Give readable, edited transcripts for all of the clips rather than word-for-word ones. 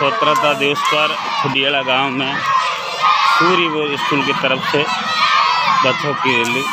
स्वतंत्रता दिवस पर खुडियाला गांव में सूर्यवीर स्कूल की तरफ से बच्चों की रैली।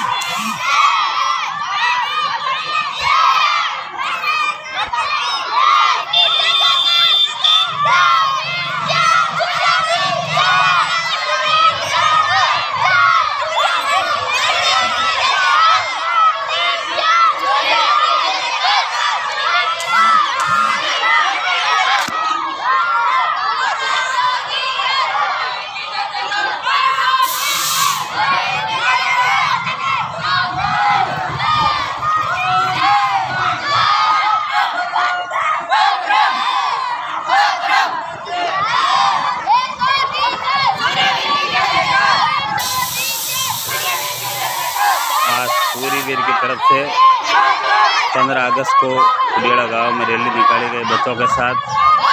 आज सूर्यवीर की तरफ से 15 अगस्त को खुडियाला गांव में रैली निकाली गई बच्चों के साथ।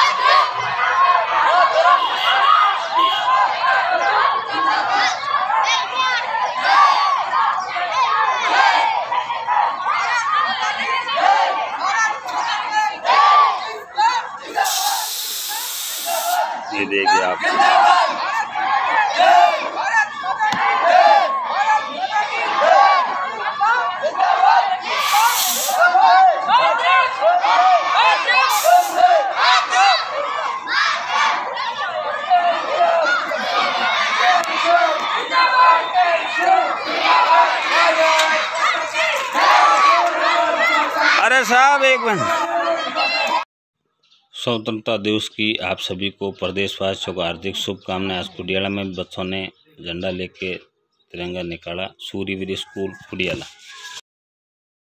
ये देखिए आप अरे साहब एक मिनट। स्वतंत्रता दिवस की आप सभी को प्रदेशवासियों को हार्दिक शुभकामनाएं। आज खुडियाला में बच्चों ने झंडा लेके तिरंगा निकाला। सूर्यवीर स्कूल खुडियाला।